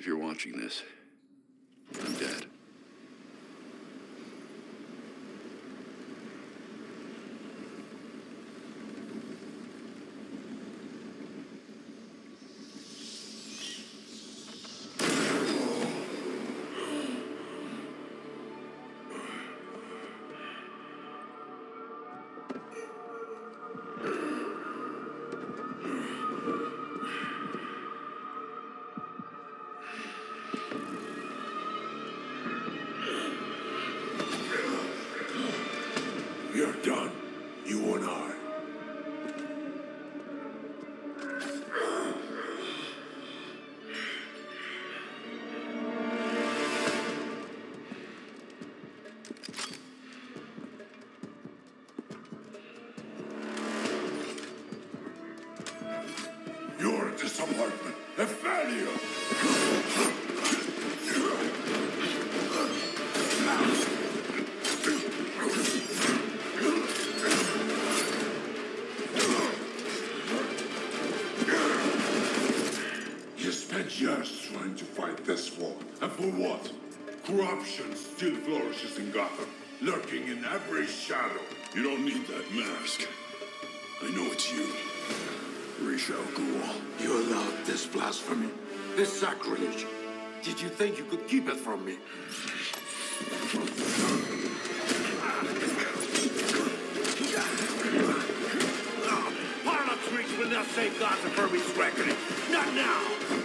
If you're watching this, I'm dead. You're done. You and I. You're a disappointment. A failure. Years trying to fight this war. And for what? Corruption still flourishes in Gotham, lurking in every shadow. You don't need that mask. I know it's you. Ra's al Ghul. You allowed this blasphemy, this sacrilege. Did you think you could keep it from me? Politics will not save Gotham from its reckoning. Not now!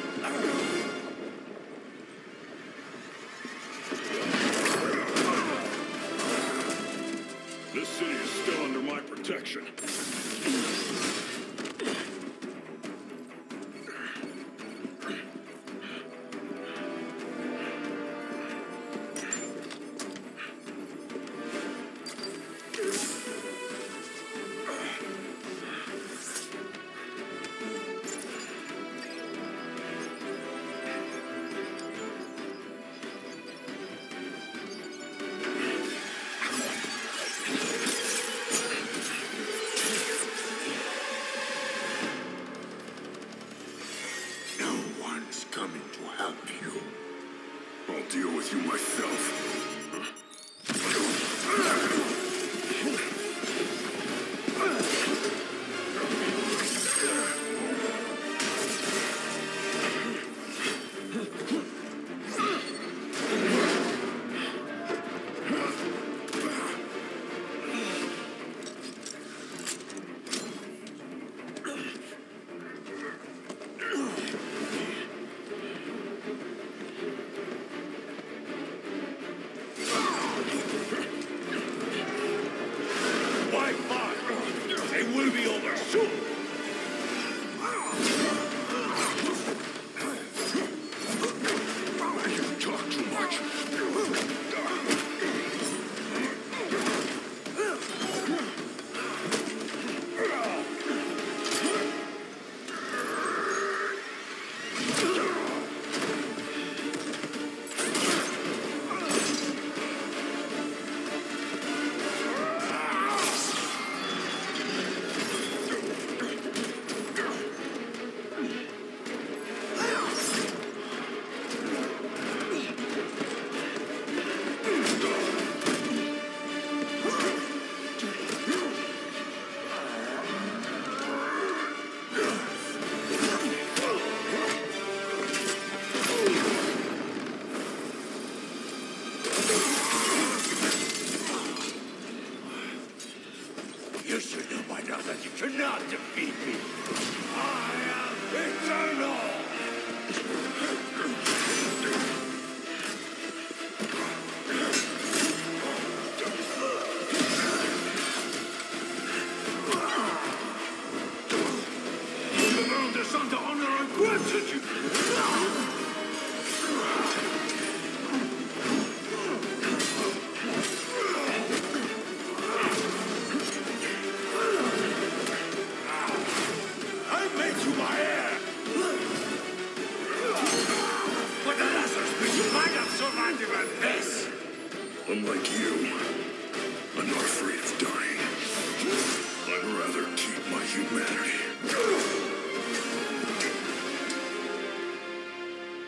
This city is still under my protection. Coming to help you. I'll deal with you myself. You should know by now that you cannot defeat me. I am eternal! You earned this under honor and gratitude! Unlike you, I'm not afraid of dying. I'd rather keep my humanity.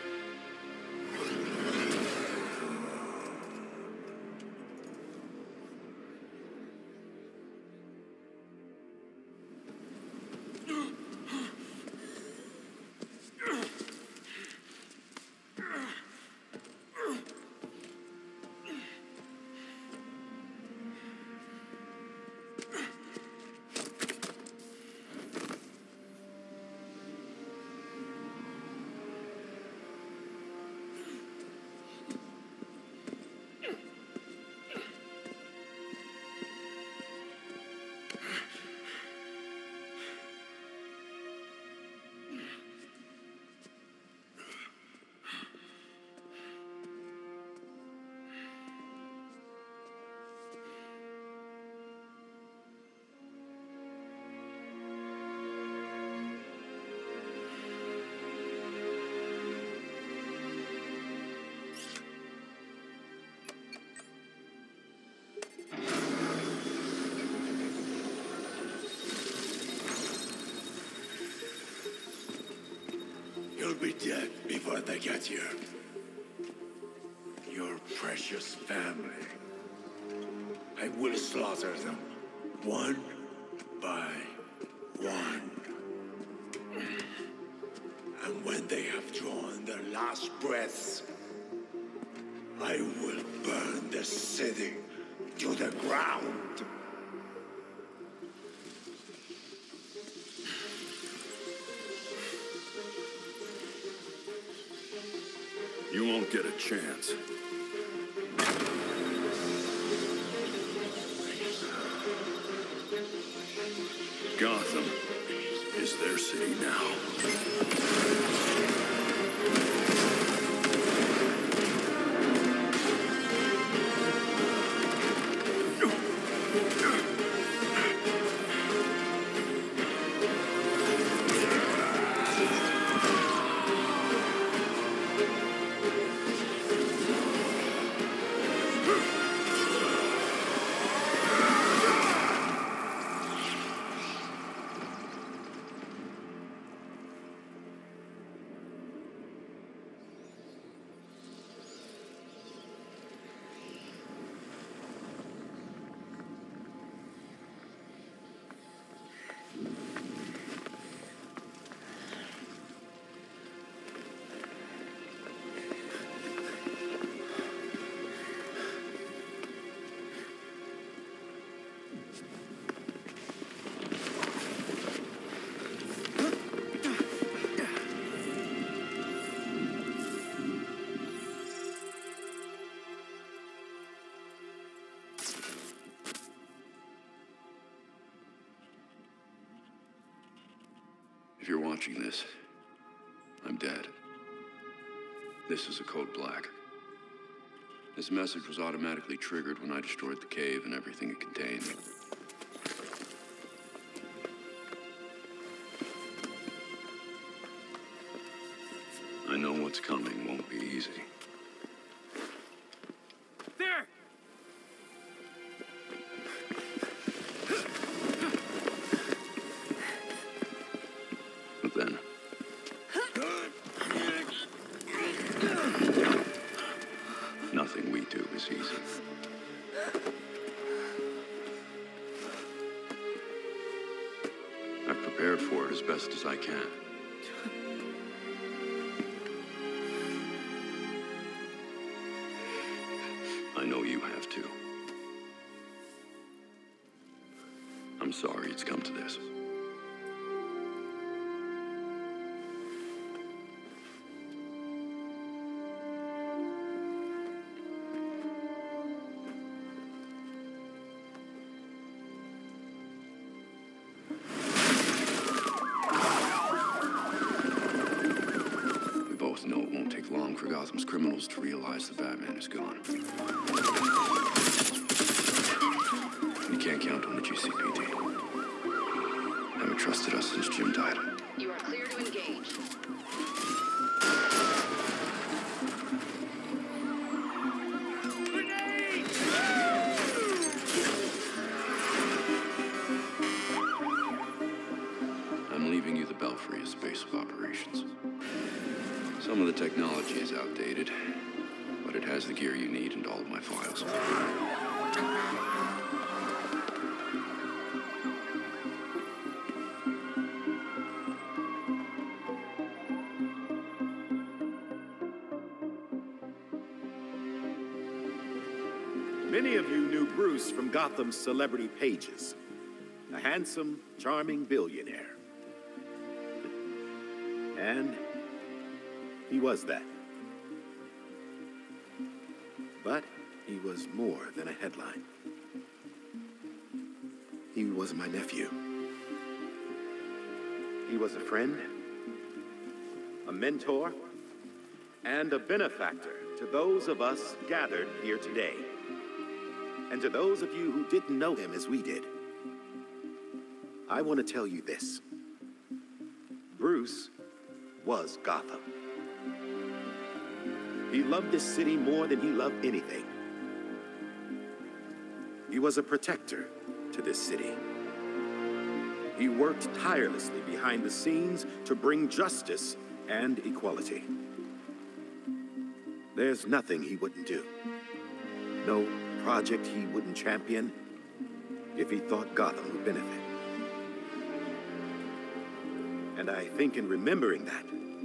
be dead before they get here. Your precious family. I will slaughter them, one by one. And when they have drawn their last breaths, I will burn the city to the ground. You won't get a chance. Gotham is their city now. If you're watching this, I'm dead. This is a code black. This message was automatically triggered when I destroyed the cave and everything it contained. I know what's coming won't be easy. There! But then... nothing we do is easy. I've prepared for it as best as I can. I know you have too. I'm sorry it's come to this. We both know it won't take long for Gotham's criminals to realize the Batman is gone. We can't count on the GCPD. Haven't trusted us since Jim died. You are clear to engage. I'm leaving you the Belfry as base of operations. Some of the technology is outdated, but it has the gear you need and all of my files. Many of you knew Bruce from Gotham's celebrity pages. A handsome, charming billionaire. And he was that. But he was more than a headline. He was my nephew. He was a friend, a mentor, and a benefactor to those of us gathered here today. And to those of you who didn't know him as we did, I want to tell you this. Bruce was Gotham. He loved this city more than he loved anything. He was a protector to this city. He worked tirelessly behind the scenes to bring justice and equality. There's nothing he wouldn't do. No project he wouldn't champion if he thought Gotham would benefit. And I think in remembering that,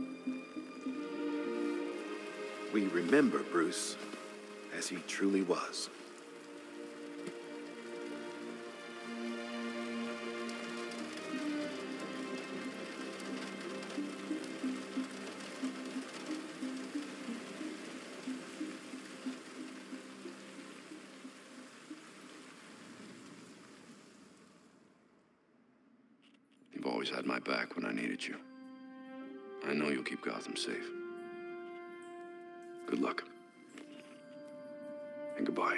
we remember Bruce as he truly was. You've always had my back when I needed you. I know you'll keep Gotham safe. Good luck. And goodbye.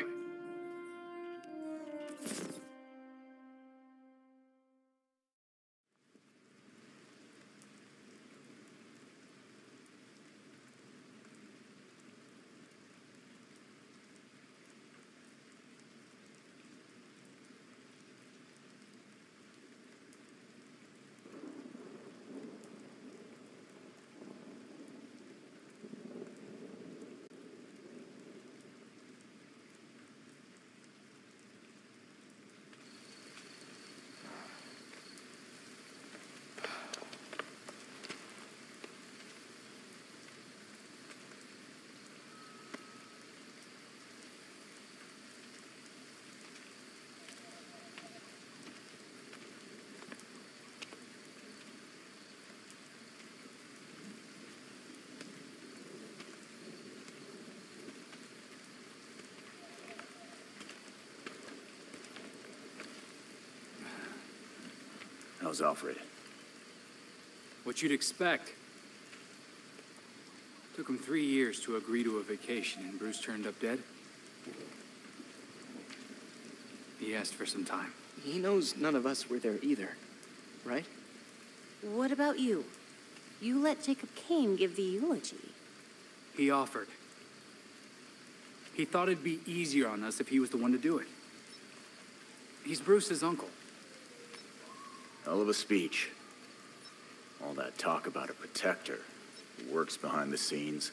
How's Alfred? What you'd expect. Took him 3 years to agree to a vacation, and Bruce turned up dead. He asked for some time. He knows none of us were there either, right? What about you? You let Jacob Kane give the eulogy. He offered. He thought it'd be easier on us if he was the one to do it. He's Bruce's uncle. Hell of a speech. All that talk about a protector who works behind the scenes.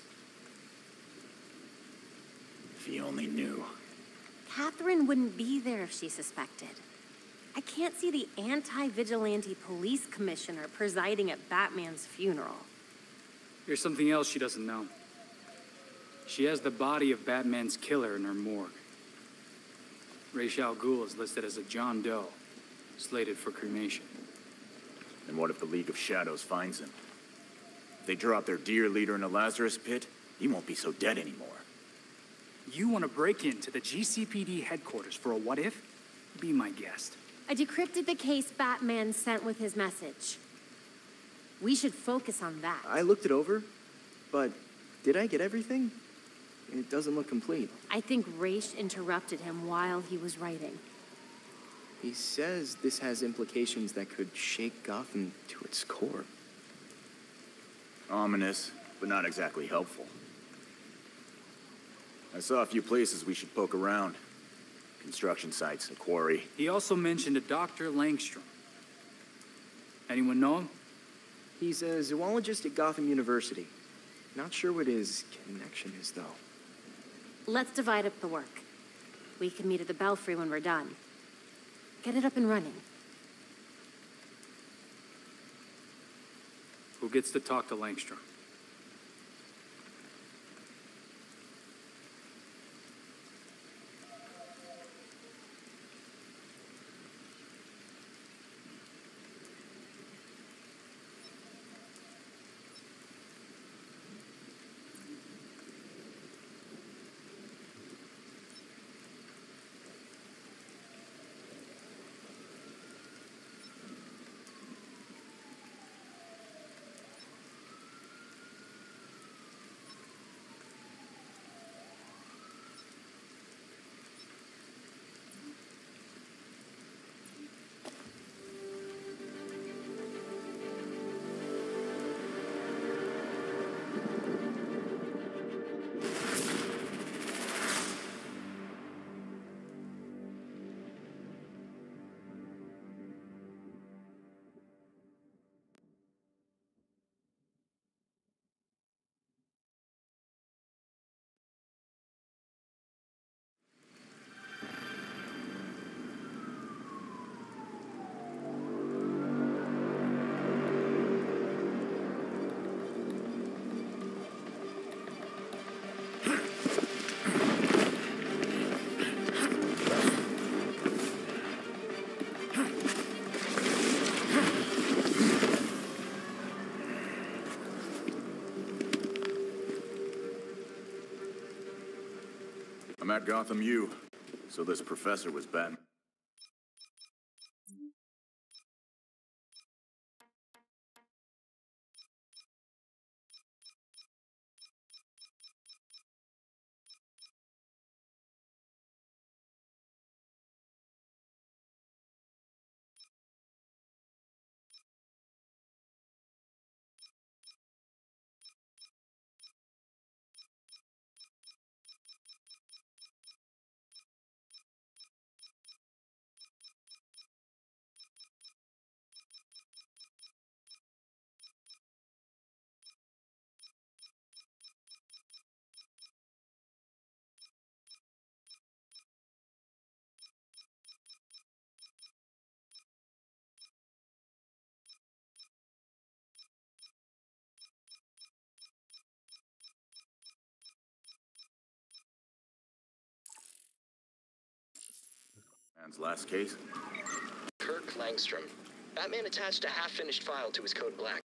If he only knew. Catherine wouldn't be there if she suspected. I can't see the anti-vigilante police commissioner presiding at Batman's funeral. There's something else she doesn't know. She has the body of Batman's killer in her morgue. Ra's al Ghul is listed as a John Doe, slated for cremation. And what if the League of Shadows finds him? If they drop their dear leader in a Lazarus pit, he won't be so dead anymore. You want to break into the GCPD headquarters for a what-if? Be my guest. I decrypted the case Batman sent with his message. We should focus on that. I looked it over, but did I get everything? It doesn't look complete. I think Ra's interrupted him while he was writing. He says this has implications that could shake Gotham to its core. Ominous, but not exactly helpful. I saw a few places we should poke around. Construction sites, a quarry. He also mentioned a Dr. Langstrom. Anyone know him? He's a zoologist at Gotham University. Not sure what his connection is, though. Let's divide up the work. We can meet at the Belfry when we're done. Get it up and running. Who gets to talk to Langstrom? I'm at Gotham U, so this professor was Batman. Man's last case? Kirk Langstrom. Batman attached a half-finished file to his code black.